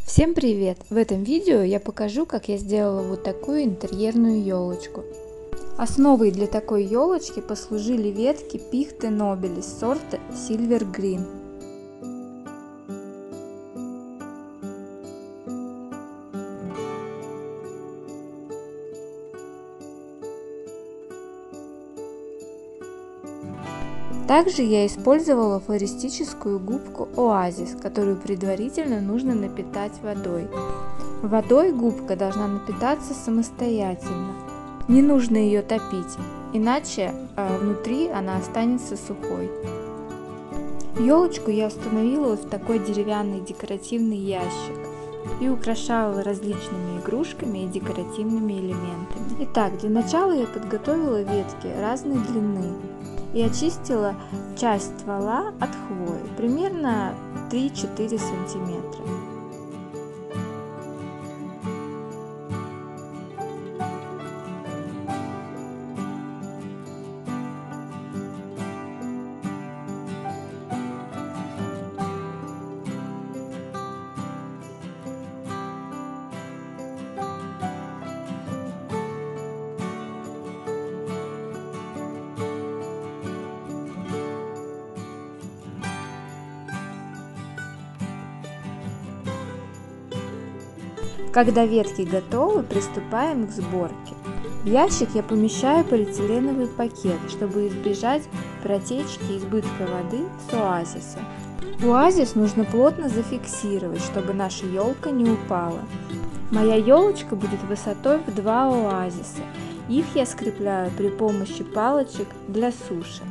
Всем привет! В этом видео я покажу, как я сделала вот такую интерьерную елочку. Основой для такой елочки послужили ветки пихты нобилис сорта Silver Green. Также я использовала флористическую губку Оазис, которую предварительно нужно напитать водой. Водой губка должна напитаться самостоятельно. Не нужно ее топить, иначе внутри она останется сухой. Елочку я установила вот в такой деревянный декоративный ящик и украшала различными игрушками и декоративными элементами. Итак, для начала я подготовила ветки разной длины и очистила часть ствола от хвои, примерно 3-4 сантиметра. Когда ветки готовы, приступаем к сборке. В ящик я помещаю полиэтиленовый пакет, чтобы избежать протечки избытка воды с оазиса. Оазис нужно плотно зафиксировать, чтобы наша елка не упала. Моя елочка будет высотой в 2 оазиса. Их я скрепляю при помощи палочек для суши.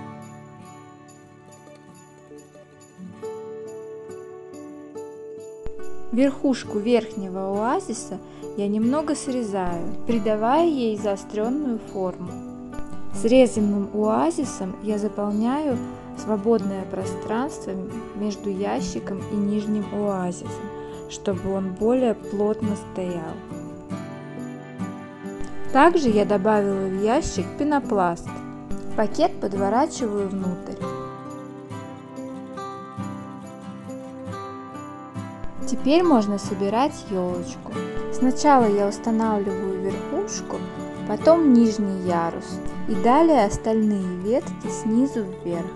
Верхушку верхнего оазиса я немного срезаю, придавая ей заостренную форму. Срезанным оазисом я заполняю свободное пространство между ящиком и нижним оазисом, чтобы он более плотно стоял. Также я добавила в ящик пенопласт. Пакет подворачиваю внутрь. Теперь можно собирать елочку. Сначала я устанавливаю верхушку, потом нижний ярус и далее остальные ветки снизу вверх.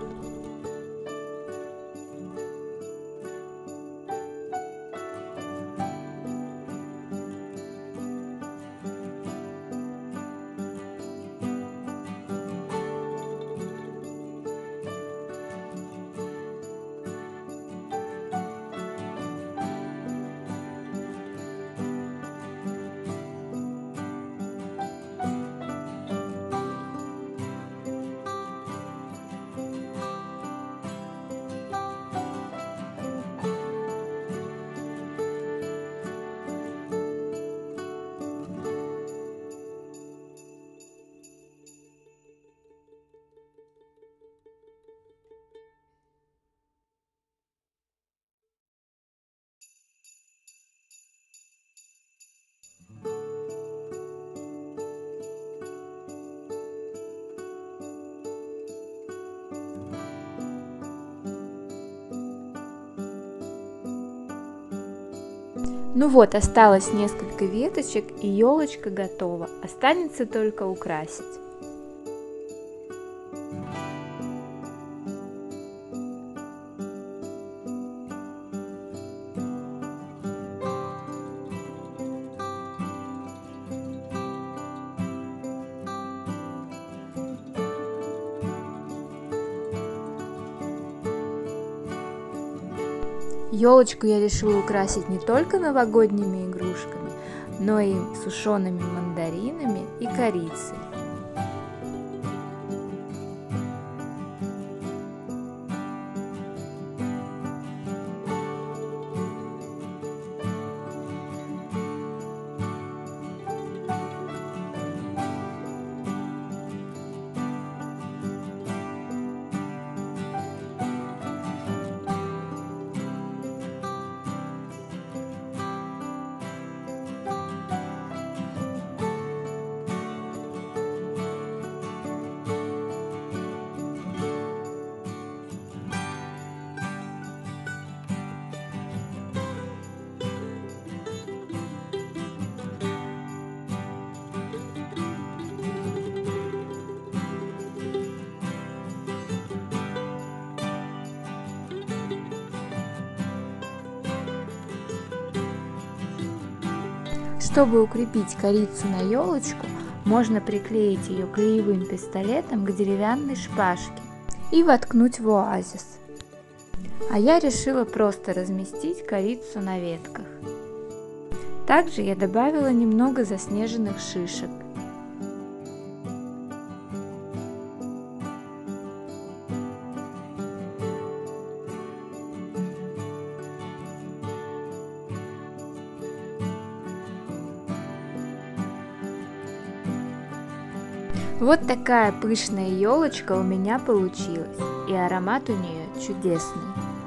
Ну вот, осталось несколько веточек, и елочка готова. Останется только украсить. Елочку я решила украсить не только новогодними игрушками, но и сушеными мандаринами и корицей. Чтобы укрепить корицу на елочку, можно приклеить ее клеевым пистолетом к деревянной шпажке и воткнуть в оазис. А я решила просто разместить корицу на ветках. Также я добавила немного заснеженных шишек. Вот такая пышная елочка у меня получилась, и аромат у нее чудесный.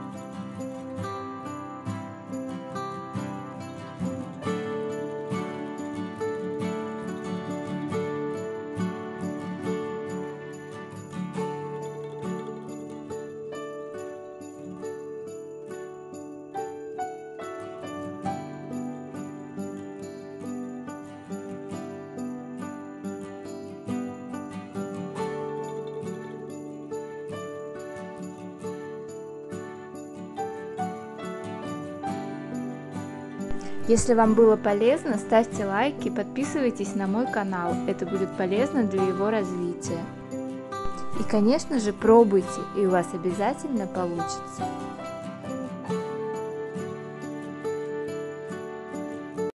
Если вам было полезно, ставьте лайки, подписывайтесь на мой канал, это будет полезно для его развития. И, конечно же, пробуйте, и у вас обязательно получится.